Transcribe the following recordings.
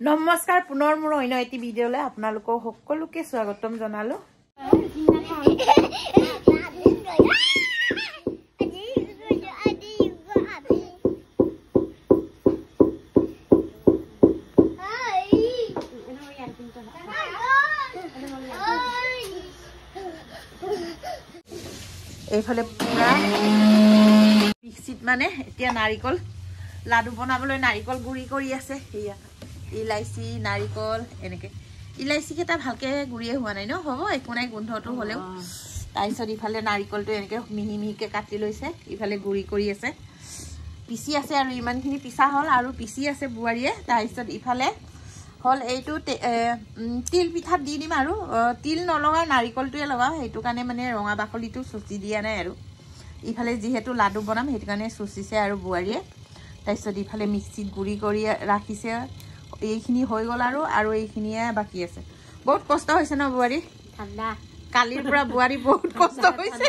নমস্কাৰ পুনৰ মোৰ অন্য এটি ভিডিঅ'লৈ আপোনালোকক সকলোকে স্বাগতম জনালো। এইফালে পুৰা মিক্সিত মানে এতিয়া নাৰিকল লাডু বনাবলৈ নাৰিকল গুৰি কৰি আছে। এয়া ইলাইচি নাৰিকল এনেকে ইলাইচি কেটা ভালকে গুৰিয়ে হোৱা নাই ন, হ'ব একো নাই গোন্ধটো হলেও। তাৰপিছত ইফালে নাৰিকলটো এনেকে মিহি মিহিকে কাটি লৈছে, ইফালে গুৰি কৰি আছে, পিচি আছে আৰু ইমানখিনি পিছা হ'ল আৰু পিচি আছে বুৱাৰীয়ে। তাৰপিছত ইফালে হল এইটো তিল পিঠাত দি দিম আৰু তিল নলগাও নাৰিকলটোৱে লগাও, সেইটো কাৰণে মানে ৰঙা বাকলিটো চুচি দিয়া নাই আৰু ইফালে যিহেতু লাডু বনাম সেইটো কাৰণে চুচিছে আৰু বুৱাৰীয়ে। তাৰপিছত ইফালে মিক্সিত গুৰি কৰি ৰাখিছে, এইখিনি হৈ গ'ল আৰু এইখিনিয়ে বাকী আছে। বহুত কষ্ট হৈছে ন বুৱাৰী? ঠাণ্ডা কালিৰ পৰা বুৱাৰী বহুত কষ্ট হৈছে,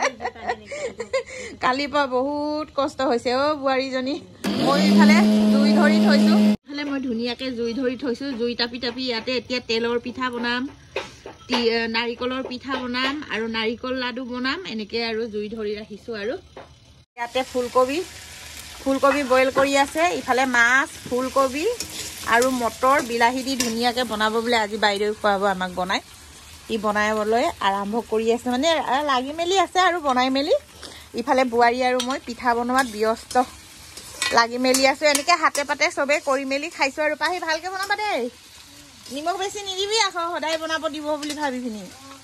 কালিৰ পৰা বহুত কষ্ট হৈছে অ বুৱাৰীজনী। মই ইফালে জুই ধৰি থৈছো, ইফালে মই ধুনীয়াকে জুই ধৰি থৈছো, জুই টাপি টাপি ইয়াতে এতিয়া তেলৰ পিঠা বনাম, নাৰিকলৰ পিঠা বনাম আৰু নাৰিকল লাডু বনাম, এনেকে আৰু জুই ধৰি ৰাখিছো। আৰু ইয়াতে ফুলকবি বইল কৰি আছে, ইফালে মাছ ফুলকবি আৰু মটৰ বিলাহী দি ধুনীয়াকে বনাব বোলে আজি বাইদেউ খুৱাব আমাক বনাই। ই বনাবলৈ আৰম্ভ কৰি আছে, মানে লাগি মেলি আছে আৰু বনাই মেলি। ইফালে বুৱাৰী আৰু মই পিঠা বনোৱাত ব্যস্ত লাগি মেলি আছো, এনেকে হাতে পাতে চবে কৰি মেলি খাইছো। আৰু পাহি ভালকে বনাবা দেই, নিমখ বেছি নিদিবি আকৌ, সদায় বনাব দিব বুলি ভাবি পিনি।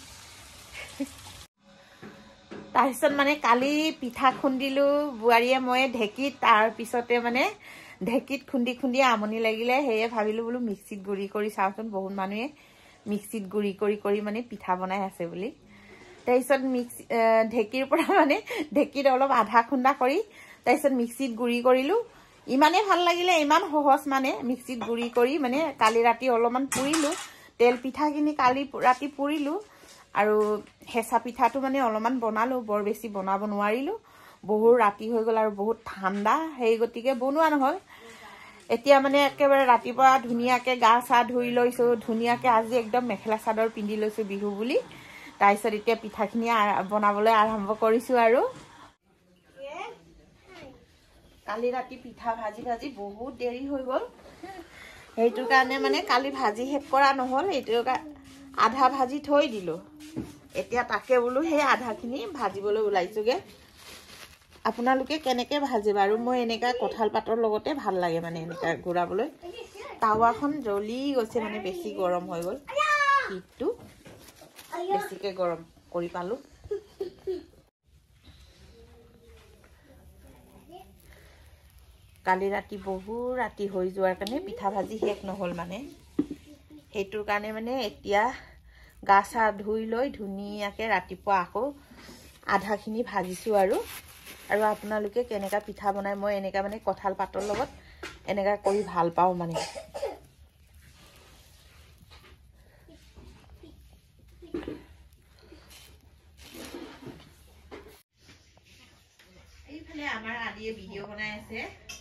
তাৰপিছত মানে কালি পিঠা খুন্দিলো বুৱাৰীয়ে মই ঢেঁকীত, তাৰপিছতে মানে ঢেঁকীত খুন্দি খুন্দি আমনি লাগিলে, সেয়ে ভাবিলো বোলো মিক্সিত গুৰি কৰি চাওচোন, বহুত মানুহে মিক্সিত গুৰি কৰি কৰি মানে পিঠা বনাই আছে বুলি। তাৰপিছত ঢেঁকীৰ পৰা মানে ঢেঁকীত অলপ আধা খুন্দা কৰি তাৰপিছত মিক্সিত গুৰি কৰিলো। ইমানেই ভাল লাগিলে, ইমান সহজ মানে মিক্সিত গুৰি কৰি। মানে কালি ৰাতি অলপমান পুৰিলো, তেল পিঠাখিনি কালি ৰাতি পুৰিলো আৰু হেঁচা পিঠাটো মানে অলপমান বনালো, বৰ বেছি বনাব নোৱাৰিলো, বহুত ৰাতি হৈ গ'ল আৰু বহুত ঠাণ্ডা, সেই গতিকে বনোৱা নহ'ল। এতিয়া মানে একেবাৰে ৰাতিপুৱা ধুনীয়াকে গা চা ধুই লৈছো, ধুনীয়াকে আজি একদম মেখেলা চাদৰ পিন্ধি লৈছো বিহু বুলি। তাৰপিছত এতিয়া পিঠাখিনি বনাবলৈ আৰম্ভ কৰিছো। আৰু কালি ৰাতি পিঠা ভাজি ভাজি বহুত দেৰি হৈ গ'ল, সেইটো কাৰণে মানে কালি ভাজি শেষ কৰা নহ'ল, এইটো আধা ভাজি থৈ দিলো। এতিয়া তাকে বোলো সেই আধাখিনি ভাজিবলৈ ওলাইছোগে। আপোনালোকে কেনেকে ভাজে বাৰু? মই এনেকা কঁঠাল পাতৰ লগতে ভাল লাগে মানে এনেকা ঘূৰাবলৈ। টাৱাখন জ্বলি গৈছে, মানে বেছি গৰম হৈ গ'ল, হিটটো বেছিকে গৰম কৰি পালো। কালি ৰাতি বহুত ৰাতি হৈ যোৱাৰ কাৰণে পিঠা ভাজি শেষ নহ'ল, মানে সেইটোৰ কাৰণে মানে এতিয়া গা চা ধুই লৈ ধুনীয়াকে ৰাতিপুৱা আকৌ আধাখিনি ভাজিছো। আৰু আপোনালোকে কেনেকা পিঠা বনাই? মই এনেকা মানে কঁঠাল পাতৰ লগত এনেকা কৰি ভাল পাওঁ মানে। এইফালে আমাৰ আদিয়ে ভিডিঅ' বনাই আছে,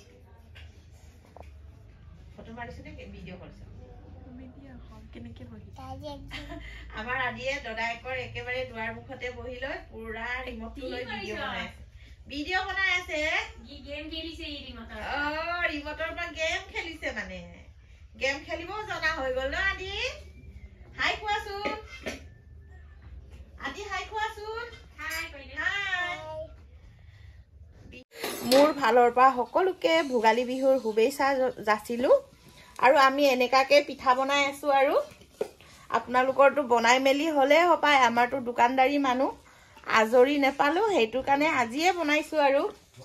ফটো মাৰিছে নে ভিডিঅ' কৰিছে? আমাৰ আদিয়ে দদায়েকৰ একেবাৰে দুৱাৰ মুখতে বহি লৈ পুৰা ৰিমটটো লৈ ভিডিঅ' বনাই আছে। ৰিমটৰ পৰা গেম খেলিছে, মানে গেম খেলিবও জনা হৈ গ'ল ন আদি? হাই কোৱাচোন আদি, হাই কোৱাচোন। মোৰ ফালৰ পৰা সকলোকে ভোগালী বিহুৰ শুভেচ্ছা যাচিলো। আৰু আমি এনেকাকে পিঠা বনাই আছো, আৰু আপোনালোকৰটো বনাই মেলি হলে হপায়, আমাৰতো দোকানদাৰী মানুহ আজৰি নেপালো, সেইটো কাৰণে আজিয়ে বনাইছো। আৰু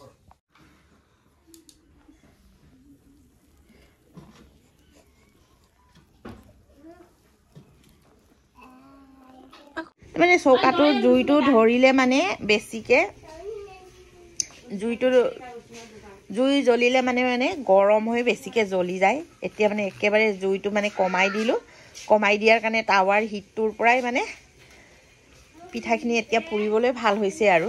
মানে চৌকাটোৰ জুইটো ধৰিলে মানে বেছিকে জুই জ্বলিলে মানে গৰম হৈ বেছিকে জ্বলি যায়। এতিয়া মানে একেবাৰে জুইটো মানে কমাই দিলো, কমাই দিয়াৰ কাৰণে টাৱাৰ হিটটোৰ পৰাই মানে পিঠাখিনি এতিয়া পুৰিবলৈ ভাল হৈছে। আৰু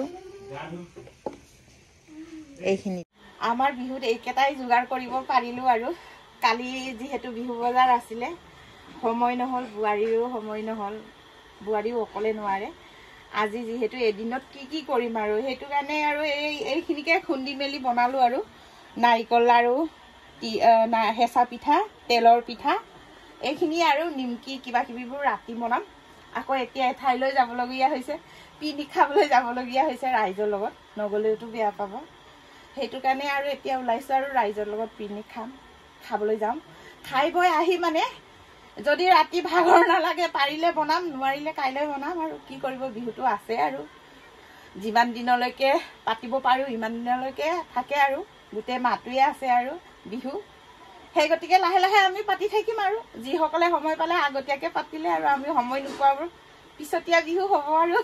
এইখিনি আমাৰ বিহুত এইকেইটাই যোগাৰ কৰিব পাৰিলো। আৰু কালি যিহেতু বিহু বজাৰ আছিলে সময় নহ'ল, বোৱাৰীৰো সময় নহ'ল, বোৱাৰীও অকলে নোৱাৰে। আজি যিহেতু এদিনত কি কৰিম আৰু সেইটো কাৰণে আৰু এইখিনিকে খুন্দি মেলি বনালোঁ আৰু নাৰিকল লাৰু, হেঁচা পিঠা, তেলৰ পিঠা, এইখিনি আৰু নিমকি কিবা কিবিবোৰ ৰাতি বনাম। আকৌ এতিয়া এঠাইলৈ যাবলগীয়া হৈছে, পিকনিক খাবলৈ যাবলগীয়া হৈছে ৰাইজৰ লগত, নগ'লেওতো বেয়া পাব। সেইটো কাৰণে আৰু এতিয়া ওলাইছোঁ আৰু ৰাইজৰ লগত পিকনিক খাবলৈ যাম। খাই বৈ আহি মানে যদি ৰাতি ভাগৰ নালাগে পাৰিলে বনাম, নোৱাৰিলে কাইলৈ বনাম আৰু কি কৰিব, বিহুটো আছে আৰু যিমান দিনলৈকে পাতিব পাৰোঁ ইমান দিনলৈকে থাকে আৰু গোটেই মাহটোৱে আছে আৰু বিহু। সেই গতিকে লাহে লাহে আমি পাতি থাকিম আৰু যিসকলে সময় পালে আগতীয়াকৈ পাতিলে, আৰু আমি সময় নোপোৱাবোৰ পিছতীয়া বিহু হ'ব আৰু।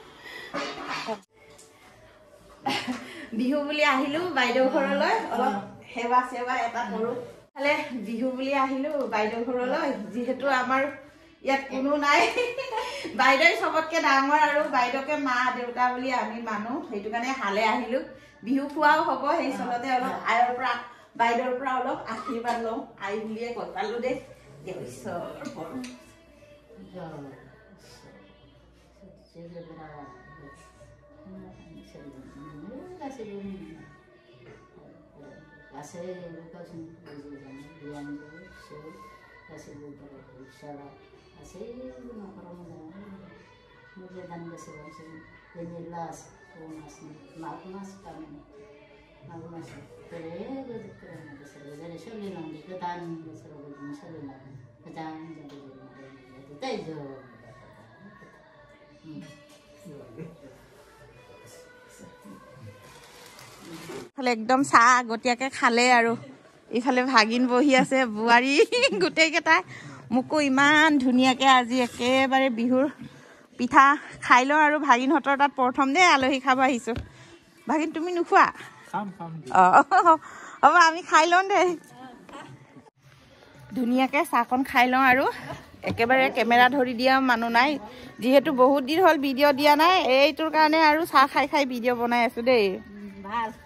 বিহু বুলি আহিলোঁ বাইদেউ ঘৰলৈ, অলপ সেৱা চেৱা এটা কৰোঁ। ফালে বিহু বুলি আহিলোঁ বাইদেউ ঘৰলৈ, যিহেতু আমাৰ ইয়াত কোনো নাই, বাইদেউ চবতকৈ ডাঙৰ আৰু বাইদেউকে মা দেউতা বুলি আমি মানো, সেইটো কাৰণে হালে আহিলোঁ। বিহু খোৱাও হ'ব, সেই চলতে অলপ আইৰ পৰা বাইদেউৰ পৰা অলপ আশীৰ্বাদ লওঁ, আই বুলিয়ে কৈ পালোঁ দেই। একদম চাহ আগতীয়াকৈ খালে আৰু ইফালে ভাগিন বহি আছে, বোৱাৰী গোটেইকেইটাই মোকো ইমান ধুনীয়াকৈ আজি একেবাৰে বিহুৰ পিঠা খাই লওঁ আৰু ভাগিনহঁতৰ তাত প্ৰথম দেই আলহী খাব আহিছোঁ। ভাগিন তুমি নোখোৱা? অঁ হ'ব, আমি খাই লওঁ দেই। ধুনীয়াকৈ চাহকণ খাই লওঁ আৰু একেবাৰে কেমেৰা ধৰি দিয়া মানুহ নাই, যিহেতু বহুত দিন হ'ল ভিডিঅ' দিয়া নাই, এইটোৰ কাৰণে আৰু চাহ খাই ভিডিঅ' বনাই আছোঁ দেই। ভাল